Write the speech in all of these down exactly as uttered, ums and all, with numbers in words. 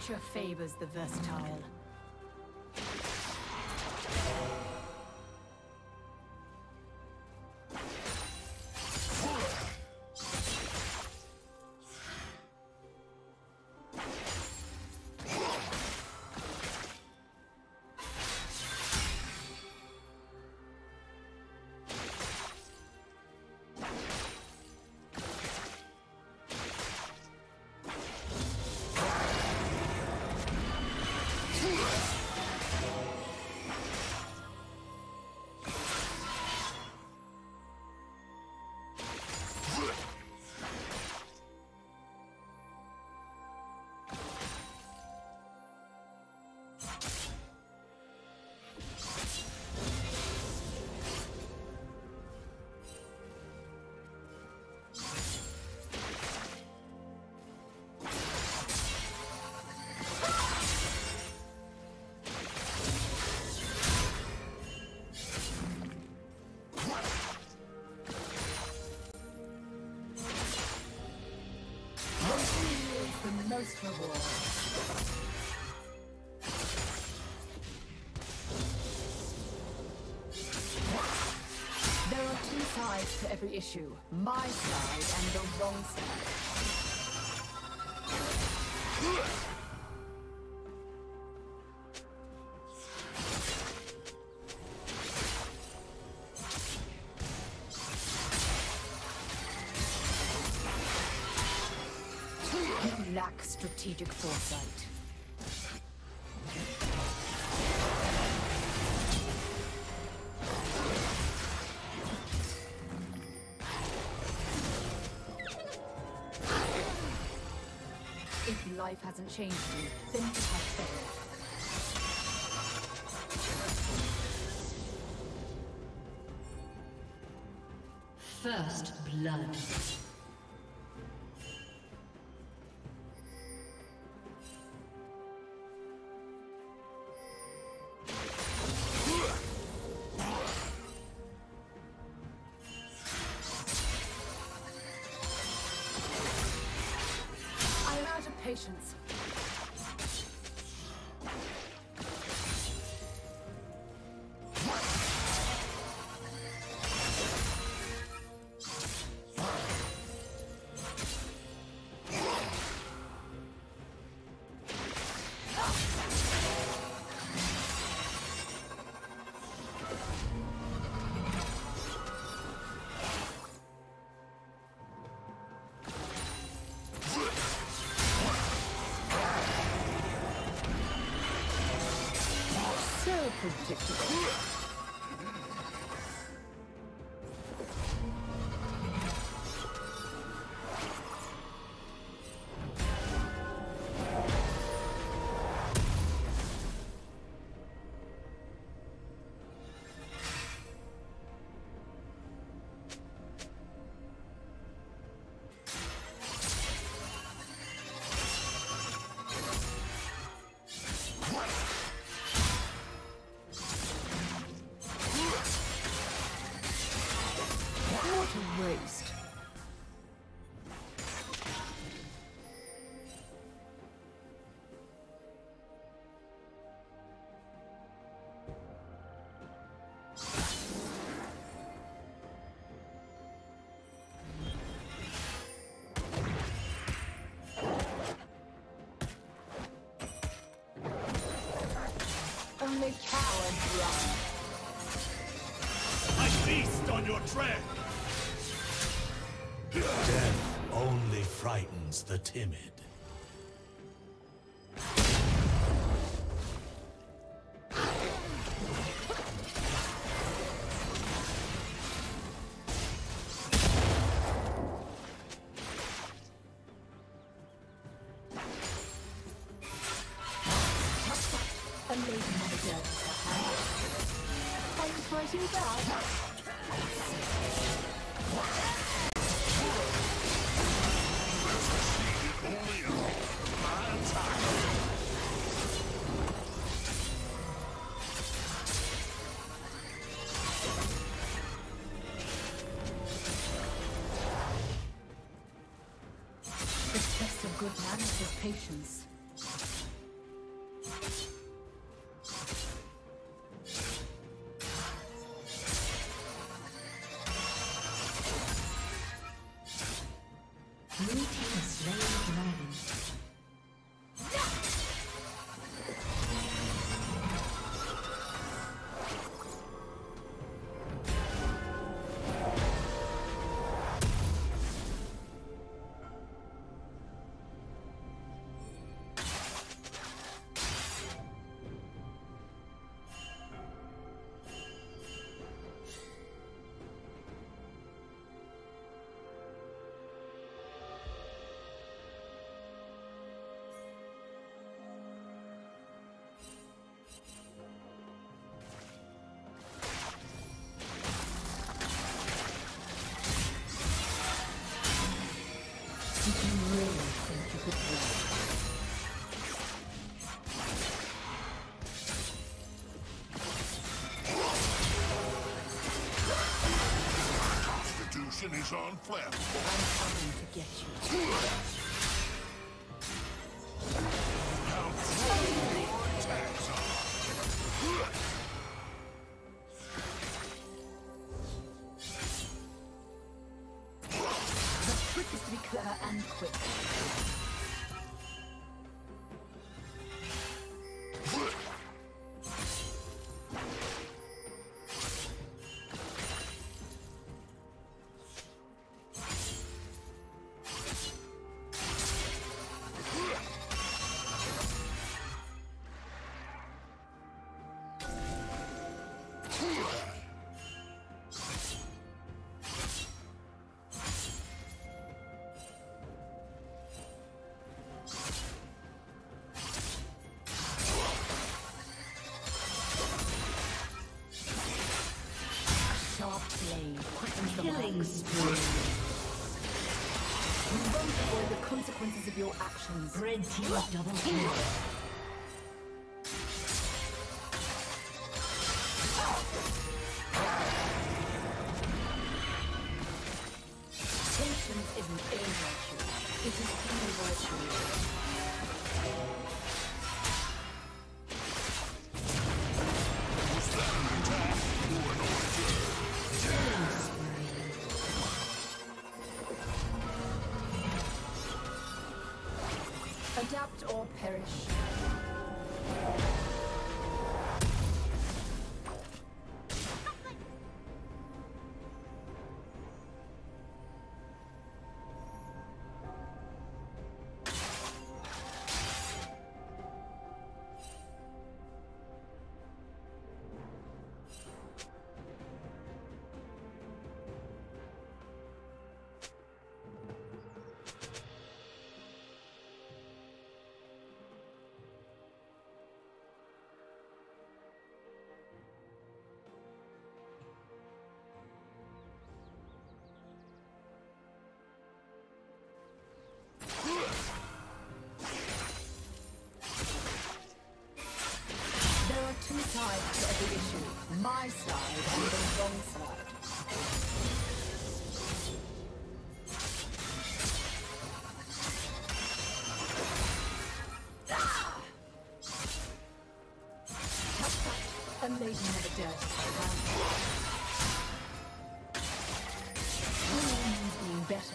Nature favors the versatile. Most reward. There are two sides to every issue. My side and the wrong side. Lack strategic foresight. If life hasn't changed you, then you have failed. First blood. Patience. Predictable. Waste. Only cowards run. I feast on your tread. Death only frightens the timid. A lady never dared to hand. Are you fighting back? The test of good manners is patience. Blue team has slain the dragon. Is on flammable. I'm coming to get you. How throwing your attacks are. The trick is to be clever and quick. Killing spree. You won't avoid the consequences of your actions. Red team double kill. Patience isn't a virtue. It is a virtue. Adapt or perish. Two sides to every issue. My side and the wrong side. Ah! A lady never dares to say that. Women means being better.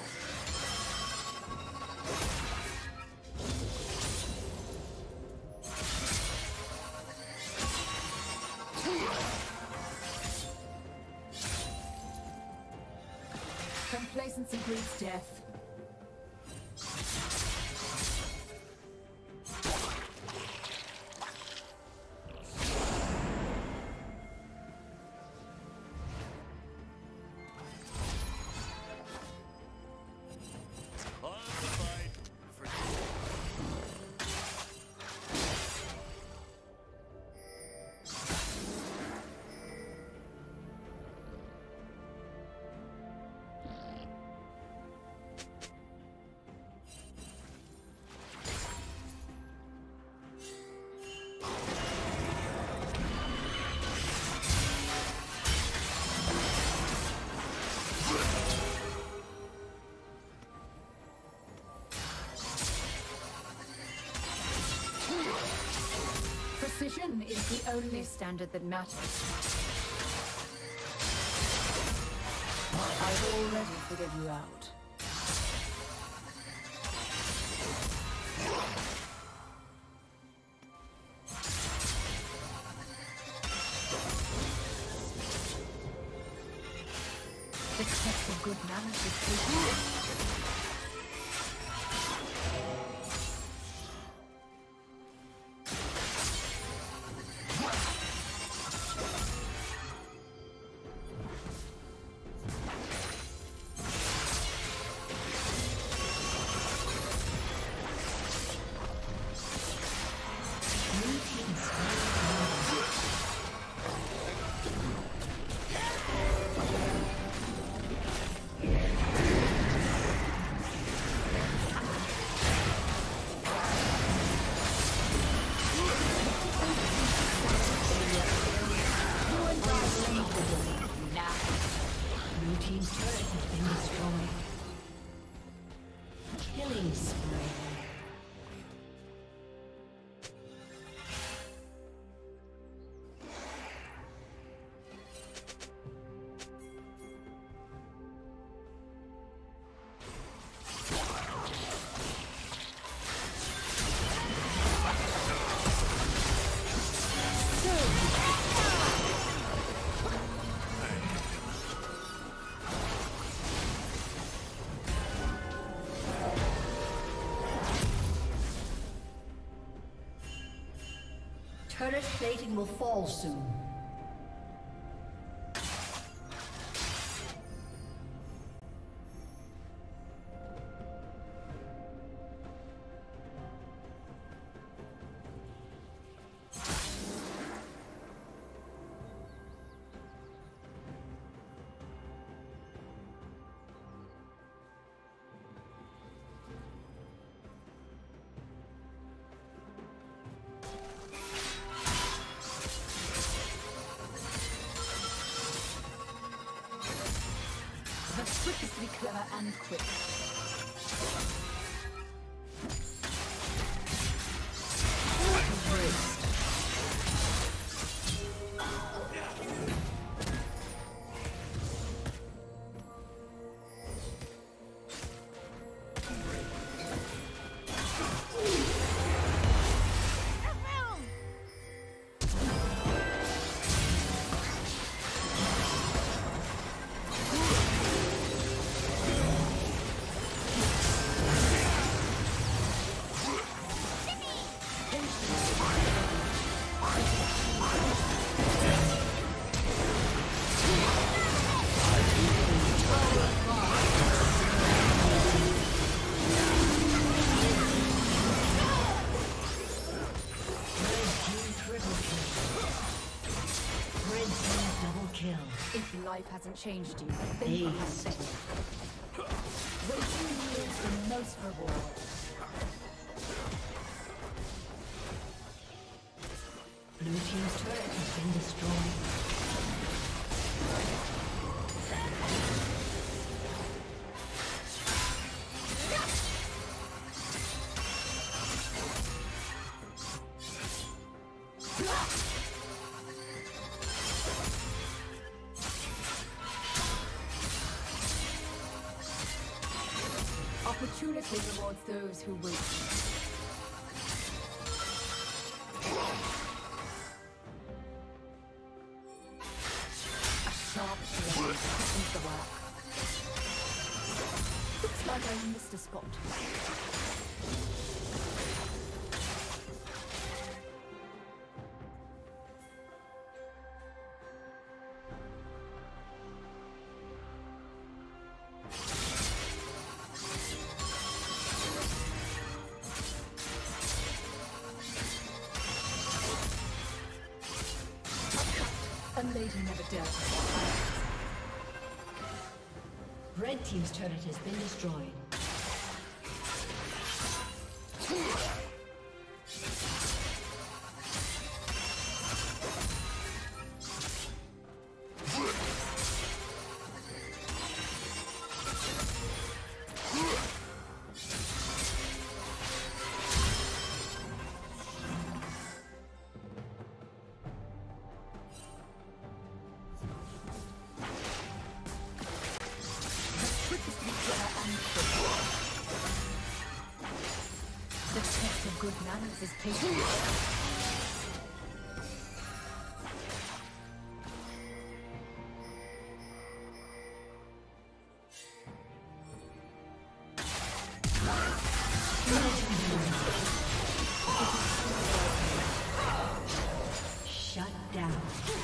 Complacency breeds death. Precision is the only standard that matters. I've already figured you out. Successful good manners is good. Turret plating will fall soon. Quickest to be clever and quick. If life hasn't changed you, then you have better. Waiting yields the most reward. Blue team's turret has been destroyed. Opportunity rewards those who wait. A sharp blade quickens the work. Looks like I missed a spot. A lady never dared. Red team's turret has been destroyed. Quickest to be clever and quick. Good manners is patient. Shut down.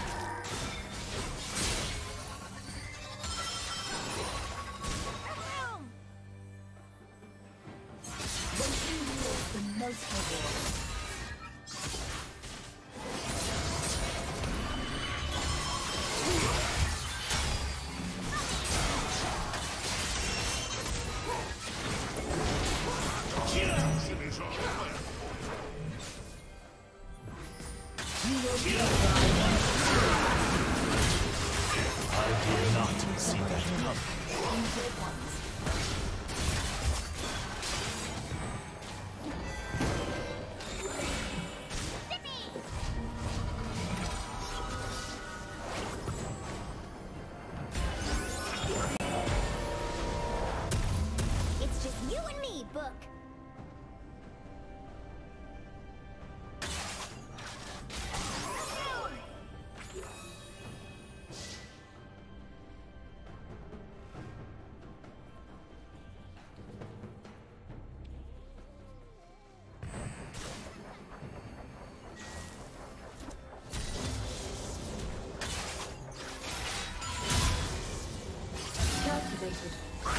The most reward. Action is our plan. I did not see that coming. It's just you and me, Book. Calculated.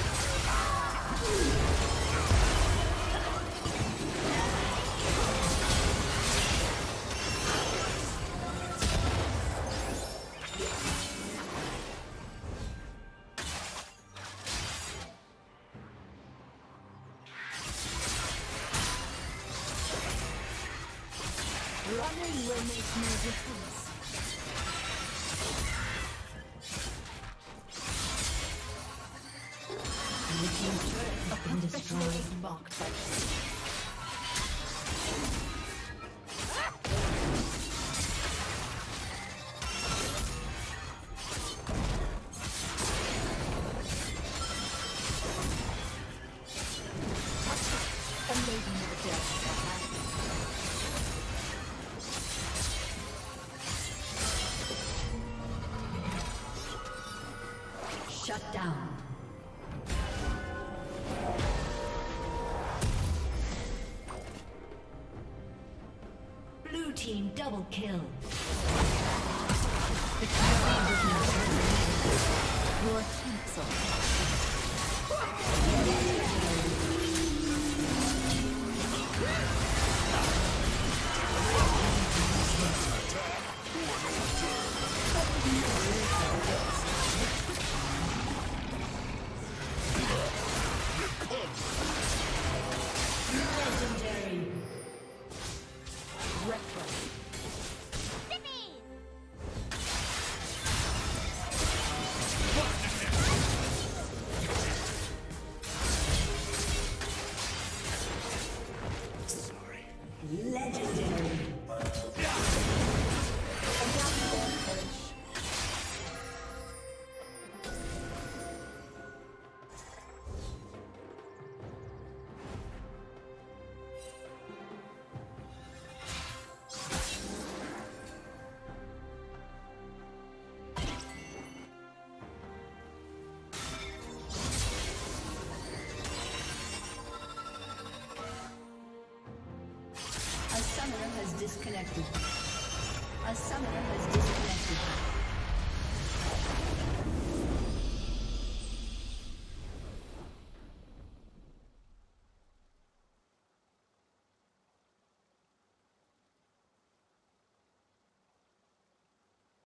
Running will make no difference. Blue team's turret has been destroyed. Marked by a lady never dares to hide. Shut down. Blue team double kill. Your cancel. Legendary. Reckless. Sorry. Legendary. A summoner has disconnected. A summoner has disconnected.